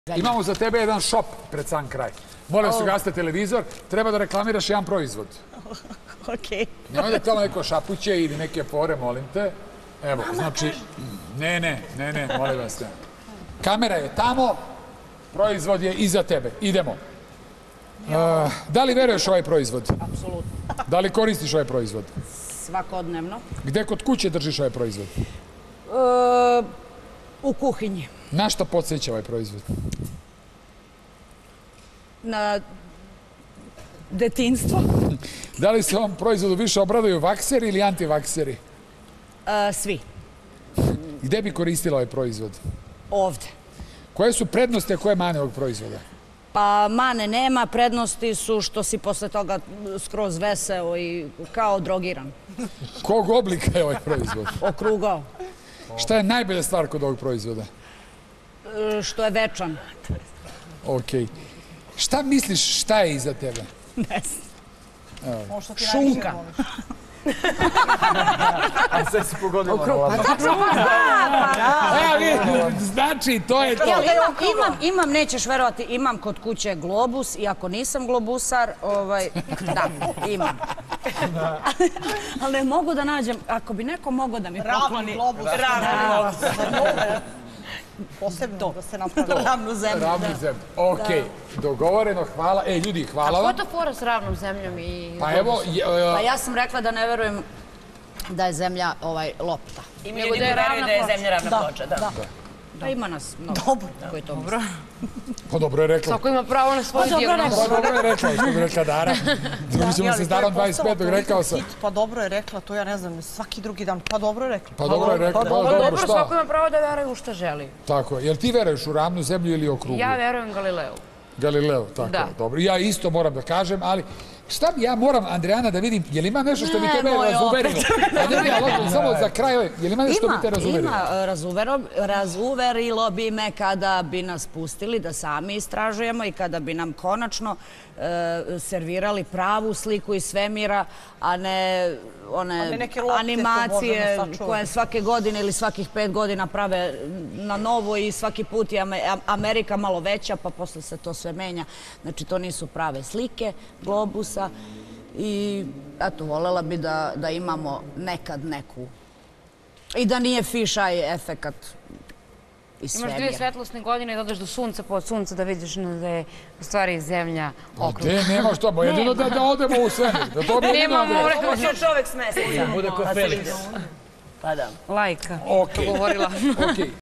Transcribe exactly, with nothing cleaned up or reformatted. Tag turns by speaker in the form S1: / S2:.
S1: Imamo za tebe jedan šop pred sam kraj. Molim vas, ugasite televizor, treba da reklamiraš jedan proizvod.
S2: Okej.
S1: Nemoj da tamo neko šapuće ili neke fore, molim te. Evo, znači, ne, ne, ne, ne, molim vas te. Kamera je tamo, proizvod je iza tebe. Idemo. Da li veruješ ovaj proizvod?
S2: Apsolutno.
S1: Da li koristiš ovaj proizvod?
S2: Svakodnevno.
S1: Gde kod kuće držiš ovaj proizvod?
S2: U kuhinji.
S1: Na šta podsjeća ovaj proizvod?
S2: Na detinjstvo.
S1: Da li se ovom proizvodu više obraduju vakseri ili antivakseri?
S2: Svi.
S1: Gde bi koristila ovaj proizvod?
S2: Ovde.
S1: Koje su prednosti, a koje mane ovog proizvoda?
S2: Pa mane nema, prednosti su što si posle toga skroz veseo i kao drogiran.
S1: Kog oblika je ovaj proizvod?
S2: Okrugao.
S1: Šta je najbolja stvar kod ovog proizvoda?
S2: Što je večan.
S1: Okej. Šta misliš šta je iza tebe?
S2: Ne znam.
S3: Šunka. A sve si pogodila na lapa.
S1: Znači, to je to.
S2: Imam, imam, nećeš verovati, imam kod kuće globus i ako nisam globusar, ovaj, da, imam. Ali ne mogu da nađem, ako bi neko mogao da mi pokloni...
S3: Ravni globus.
S2: Ravni globus.
S3: Posebno da se napravi.
S2: Ravnu zemlju.
S1: Ravnu zemlju. Okej, dogovoreno, hvala. E, ljudi, hvala
S4: A
S1: vam.
S4: ko je to fora s ravnom zemljom i...
S1: Pa evo...
S2: Pa ja sam rekla da ne verujem da je zemlja lopta.
S5: I mi jedino veruju da je zemlja ravna ploča, da.
S2: Pa ima nas mnogo.
S3: Dobro.
S2: Koji to misle.
S1: Pa dobro je rekla.
S4: Svako ima pravo na svoju dijagnozu.
S1: Pa dobro je rekla, što bi rekla Dara. Druži ćemo se s Darom dvadeset petog rekao sam.
S3: Pa dobro je rekla, to ja ne znam, svaki drugi dan. Pa dobro je rekla.
S1: Pa dobro je rekla, pa dobro
S4: Dobro,
S1: šta?
S4: svako ima pravo da veruje u što želi.
S1: Tako je. Jel ti veruješ u ravnu zemlju ili okruglu?
S4: Ja verujem Galileu.
S1: Galileo, tako je. Dobro. Ja isto moram da kažem, ali šta bi ja moram, Andrijana, da vidim, je li ima nešto što bi tebe razuverilo? Samo za kraj, je li ima nešto što bi te razuverilo?
S2: Ima, razuverilo bi me kada bi nas pustili da sami istražujemo i kada bi nam konačno servirali pravu sliku iz svemira, a ne one animacije koje svake godine ili svakih pet godina prave na novo i svaki put je Amerika malo veća, pa posle se to sve menja. Znači, to nisu prave slike globusa i eto, voljela bi da imamo nekad neku i da nije fisheye efekat iz svemira.
S4: Imaš dvije svetlosne godine i dodaš do sunca, po sunca da vidiš da je u stvari zemlja okrugla.
S1: Ne, nemaš to, jedino da odemo u svemir. Da to bi jedino odemo.
S5: Ovo će čovek s meseca.
S3: Bude ko Felix.
S5: Pa da.
S4: Lajka.
S1: Okej.
S4: Govorila.
S1: Okej.